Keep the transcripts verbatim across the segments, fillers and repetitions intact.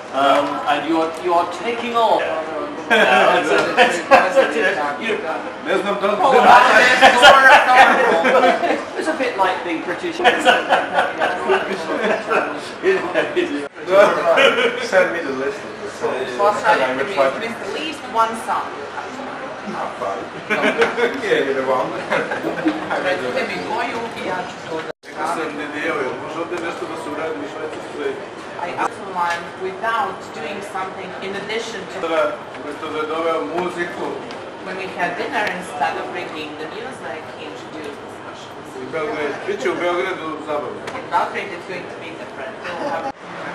um, and you're you're taking off. It's a bit like being British. Send me the list of the songs. What's that? At least one song. Nije da vam. Recite mi koju i ja ću to da... Sam ne dijevio, može ovdje nešto da se uradi u Švajcarskoj. I asked one without doing something in addition to... Umjesto da je doveo muziku. When we had dinner, instead of bringing the news, I came to do U Belgradu. Biće u Belgradu zabavno. in Belgrade, it's going to be different. We'll have...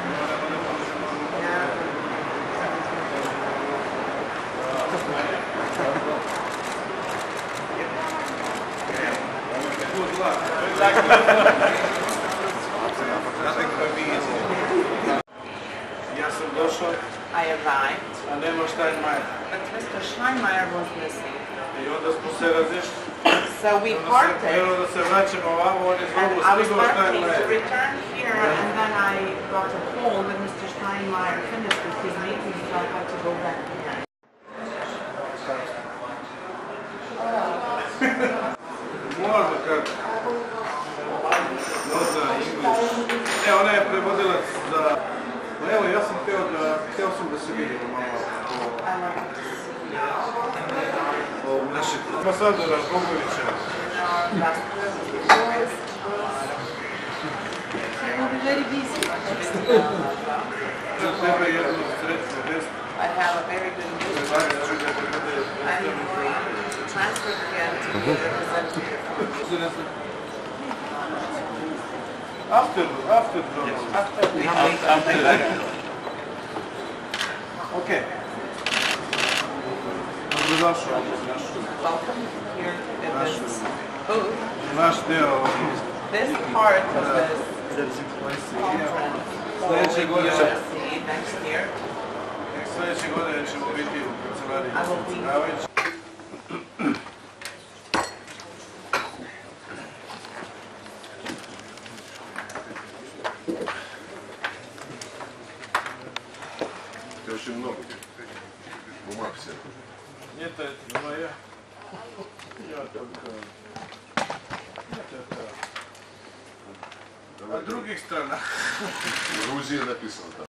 Ja sam došao, I arrived, a nema Steinmeier. but Mister Steinmeier was missing. I onda smo se razišli. So we Onda parted, se krenuo da se vraćamo ovamo, on je and znovu I was stigao parting to Steinmeier. return here, and then I got a call that Mister Steinmeier finished with his meeting, so I had to go back here. Možda kako. No za English. E, ona je prevodilac za... Pa evo, ja sam htio da... Htio sam da se vidimo malo o... o našeg ambasadora Bogovića. Za tebe jednu srećnu vest. I have a very good news. Dачиќа da te bude... I am going to transfer again to be a representative. After, after the... After we After Okej. Dobrodošao. welcome here in this booth. Naš deo. This part of this conference Sljedeće will godine. see next year. Sljedeće godine ćemo biti u kancelariji. I will be Predsjedavajući. Очень много бумаг все. Нет, это моя. Я только... Нет, это... О других странах. В Грузии написано там.